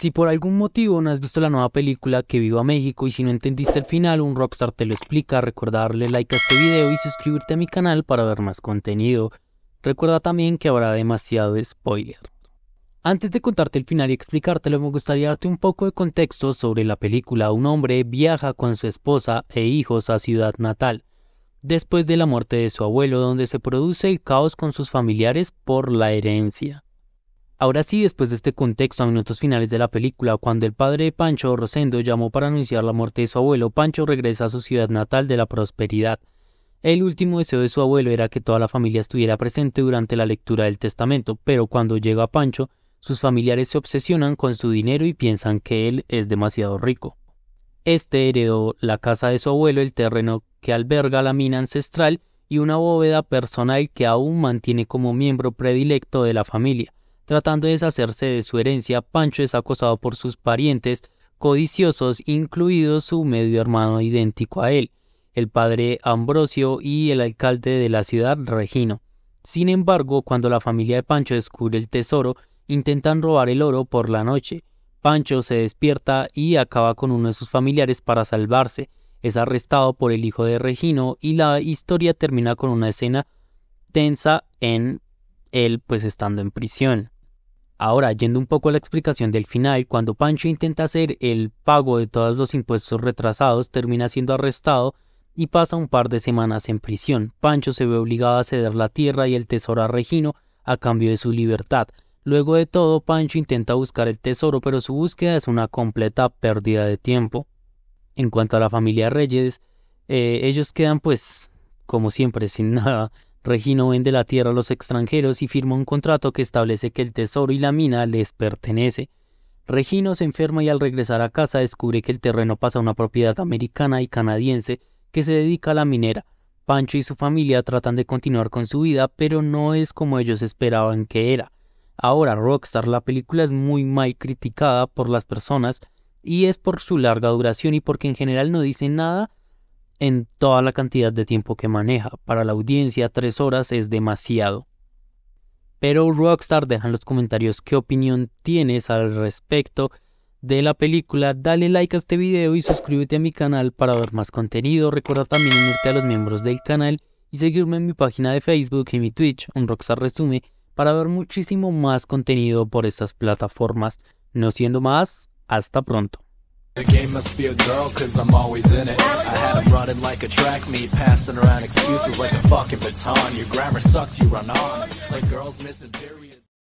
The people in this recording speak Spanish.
Si por algún motivo no has visto la nueva película Que Viva México y si no entendiste el final, un rockstar te lo explica. Recuerda darle like a este video y suscribirte a mi canal para ver más contenido. Recuerda también que habrá demasiado spoiler. Antes de contarte el final y explicártelo, me gustaría darte un poco de contexto sobre la película. Un hombre viaja con su esposa e hijos a Ciudad Natal, después de la muerte de su abuelo, donde se produce el caos con sus familiares por la herencia. Ahora sí, después de este contexto, a minutos finales de la película, cuando el padre de Pancho, Rosendo, llamó para anunciar la muerte de su abuelo, Pancho regresa a su ciudad natal de la prosperidad. El último deseo de su abuelo era que toda la familia estuviera presente durante la lectura del testamento, pero cuando llega Pancho, sus familiares se obsesionan con su dinero y piensan que él es demasiado rico. Este heredó la casa de su abuelo, el terreno que alberga la mina ancestral y una bóveda personal que aún mantiene como miembro predilecto de la familia. Tratando de deshacerse de su herencia, Pancho es acosado por sus parientes codiciosos, incluido su medio hermano idéntico a él, el padre Ambrosio y el alcalde de la ciudad, Regino. Sin embargo, cuando la familia de Pancho descubre el tesoro, intentan robar el oro por la noche. Pancho se despierta y acaba con uno de sus familiares para salvarse. Es arrestado por el hijo de Regino y la historia termina con una escena tensa en él estando en prisión. Ahora, yendo un poco a la explicación del final, cuando Pancho intenta hacer el pago de todos los impuestos retrasados, termina siendo arrestado y pasa un par de semanas en prisión. Pancho se ve obligado a ceder la tierra y el tesoro a Regino a cambio de su libertad. Luego de todo, Pancho intenta buscar el tesoro, pero su búsqueda es una completa pérdida de tiempo. En cuanto a la familia Reyes, ellos quedan como siempre, sin nada. Regino vende la tierra a los extranjeros y firma un contrato que establece que el tesoro y la mina les pertenece. Regino se enferma y al regresar a casa descubre que el terreno pasa a una propiedad americana y canadiense que se dedica a la minera. Pancho y su familia tratan de continuar con su vida, pero no es como ellos esperaban que era. Ahora, Rockstar, la película es muy mal criticada por las personas y es por su larga duración y porque en general no dice nada en toda la cantidad de tiempo que maneja. Para la audiencia, 3 horas es demasiado. Pero Rockstar, deja en los comentarios qué opinión tienes al respecto de la película. Dale like a este video y suscríbete a mi canal para ver más contenido. Recuerda también unirte a los miembros del canal y seguirme en mi página de Facebook y mi Twitch, un Rockstar Resume, para ver muchísimo más contenido por estas plataformas. No siendo más, hasta pronto. The game must be a girl, cause I'm always in it. I had 'em running like a track meet, passing around excuses like a fucking baton. Your grammar sucks, you run on, like girls missing periods.